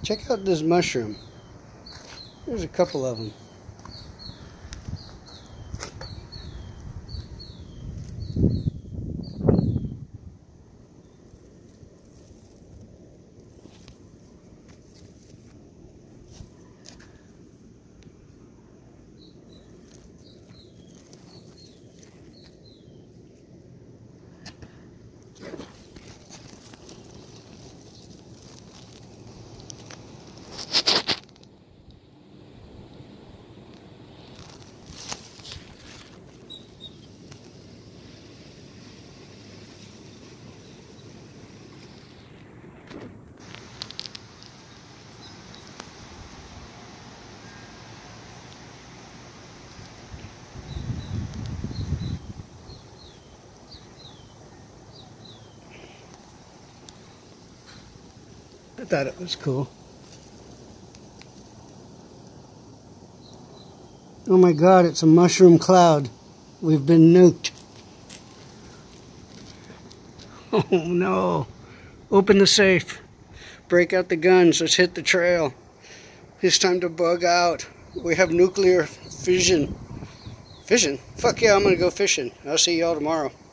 Check out this mushroom. There's a couple of them. I thought it was cool. Oh my God, it's a mushroom cloud. We've been nuked. Oh no. Open the safe. Break out the guns. Let's hit the trail. It's time to bug out. We have nuclear fission. Fishing? Fuck yeah, I'm gonna go fishing. I'll see y'all tomorrow.